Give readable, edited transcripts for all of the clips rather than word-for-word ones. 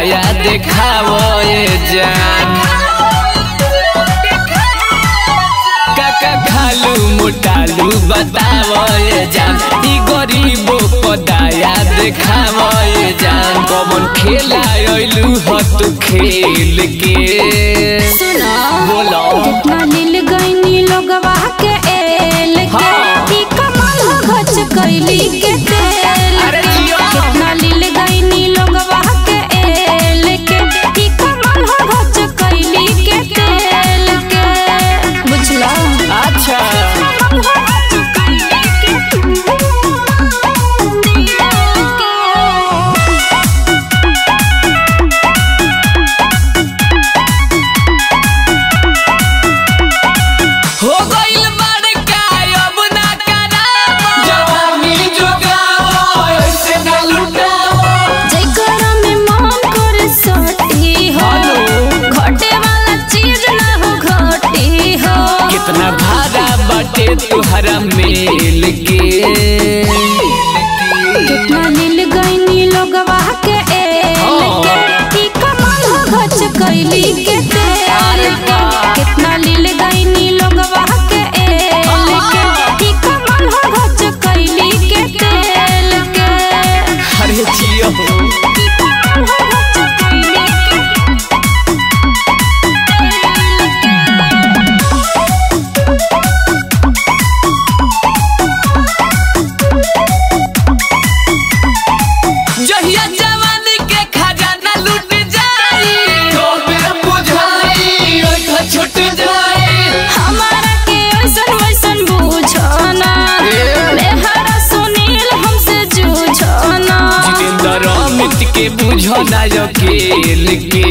पदाया देखावो ये जान। काका खालू मोटालू बतावो ये जान। ई गरीबो पदाया देखावो ये जान। कौन खेला आइलू हो तू खेल के सुना बोलो कितना लील गईनी लोगवा के एल के ई कमाल हो घच कैली के तेल के। कितना लील गईनी लोगवा के एल के ई कमाल हो घच कैली के तेल के बुझला। अच्छा हो गइल बड़का अब ना करावो जवानी जोगावो ऐसे ना लुटावो। जेकरा में मन कर सटी हो घटे वाला चीज ना हो घटी हो। कितना भारा बाटे तुहरा मेल के कितना नील गईनी लोगवा के एल के ई कमाल हो घच कैली के तेल के। कितना नील गईनी लोगवा के एल के ई कमाल हो घच कैली के तेल के। अरे जियो ई कमाल हो घच कैली जहिया जवानी के खजाना लूट जाई तो में बुझाई ओइठा छूट जाई। हमारा के ऐसन वैसन बुझना मेहरा सुनील हमसे जूझना। जितेंद्र अमित के बुझना अकेल के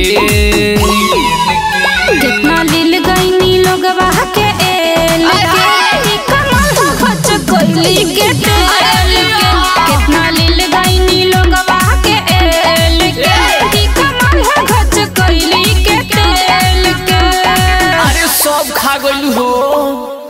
कितना लील गईनी लोगवा के एल के ई कमाल हो घच कैली के तेल के। कितना लील गईनी लोगवा के एल के ई कमाल हो घच कैली के तेल के। अरे सब खा गइलू हो।